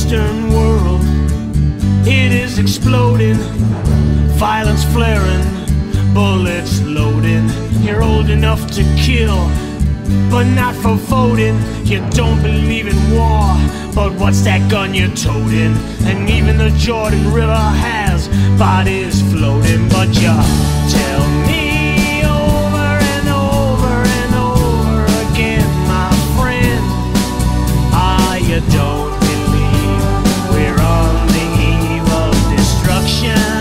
Western world, it is exploding, violence flaring, bullets loading. You're old enough to kill, but not for voting. You don't believe in war, but what's that gun you're toting? And even the Jordan River has bodies floating. But you tell me over and over and over again, my friend, you don't believe we're on the eve of destruction.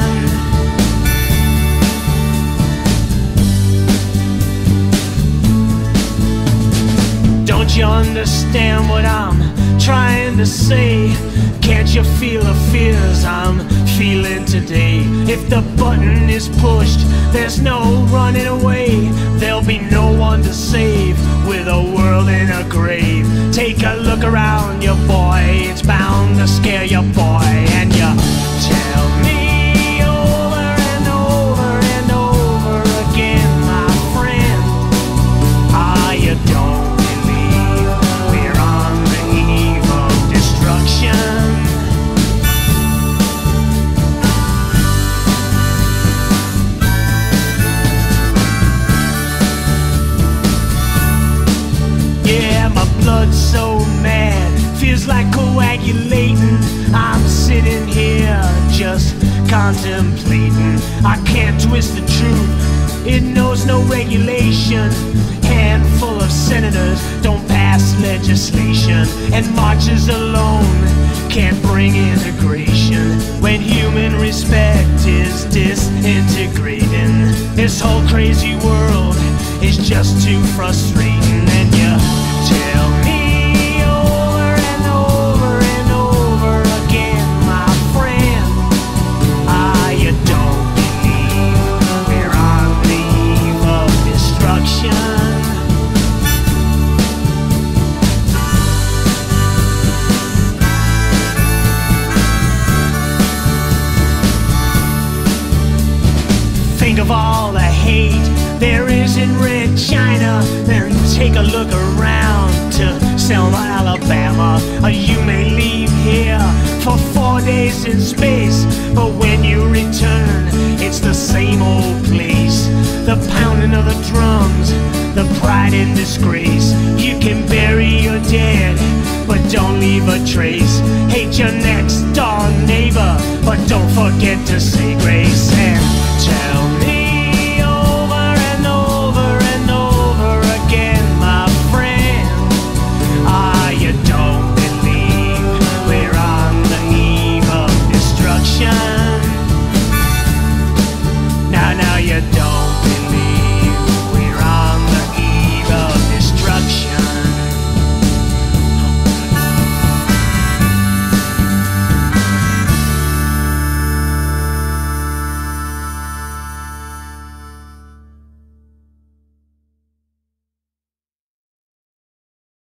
Don't you understand what I'm trying to say? Can't you feel the fears I'm feeling today? If the button is pushed, there's no running away. There'll be no one to save with a world in a grave. Take a look around you, boy, it's bound to scare you, boy. And you tell me over and over and over again, my friend, you don't believe we're on the eve of destruction. Yeah, my blood's so mad, feels like coagulating. I'm sitting here just contemplating. I can't twist the truth, it knows no regulation. Handful of senators don't pass legislation, and marches alone can't bring integration. When human respect is disintegrating, this whole crazy world is just too frustrating. And you tell me over and over and over again, my friend, you don't believe we're on the eve of destruction. Think of all the hate there is in Red China, then take a look around to Selma, Alabama. You may leave here for 4 days in space, but when you return, it's the same old place. The pounding of the drums, the pride and disgrace. You can bury your dead, but don't leave a trace. Hate your next door neighbor, but don't forget to say grace.